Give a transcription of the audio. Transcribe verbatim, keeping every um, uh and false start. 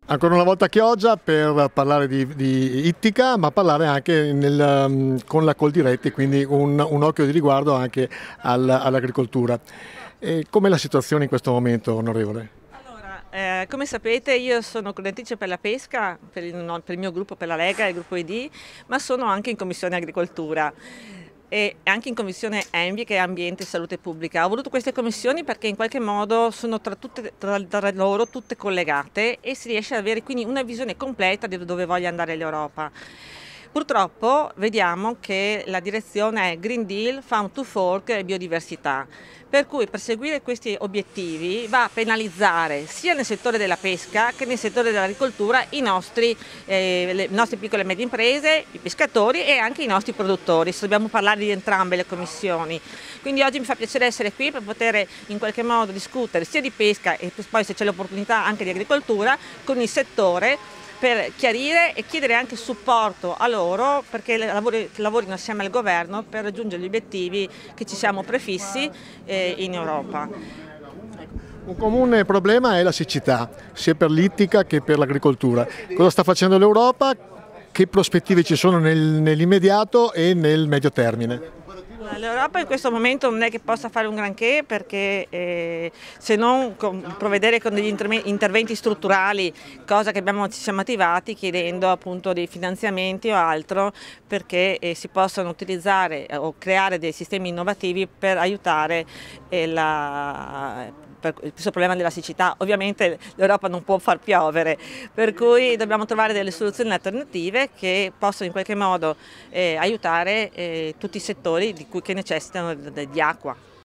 Ancora una volta Chioggia per parlare di, di Ittica, ma parlare anche nel, um, con la Coldiretti, quindi un, un occhio di riguardo anche al, all'agricoltura. E com'è la situazione in questo momento, onorevole? Allora, eh, come sapete io sono coordinatrice per la pesca, per il, no, per il mio gruppo, per la Lega, il gruppo I D, ma sono anche in Commissione Agricoltura e anche in Commissione Envi, che è Ambiente e Salute Pubblica. Ho voluto queste commissioni perché in qualche modo sono tra, tutte, tra, tra loro tutte collegate e si riesce ad avere quindi una visione completa di dove voglia andare l'Europa. Purtroppo vediamo che la direzione è Green Deal, Farm to Fork e biodiversità, per cui perseguire questi obiettivi va a penalizzare sia nel settore della pesca che nel settore dell'agricoltura i nostri, eh, le nostre piccole e medie imprese, i pescatori e anche i nostri produttori. Dobbiamo parlare di entrambe le commissioni. Quindi oggi mi fa piacere essere qui per poter in qualche modo discutere sia di pesca e poi, se c'è l'opportunità, anche di agricoltura con il settore, per chiarire e chiedere anche supporto a loro perché lavori, lavorino assieme al governo per raggiungere gli obiettivi che ci siamo prefissi eh, in Europa. Un comune problema è la siccità, sia per l'Ittica che per l'agricoltura. Cosa sta facendo l'Europa? Che prospettive ci sono nel, nell'immediato e nel medio termine? L'Europa in questo momento non è che possa fare un granché perché eh, se non con, provvedere con degli interventi strutturali, cosa che abbiamo, ci siamo attivati chiedendo appunto dei finanziamenti o altro perché eh, si possano utilizzare eh, o creare dei sistemi innovativi per aiutare eh, la per questo problema della siccità. Ovviamente l'Europa non può far piovere, per cui dobbiamo trovare delle soluzioni alternative che possano in qualche modo eh, aiutare eh, tutti i settori di cui che necessitano di acqua.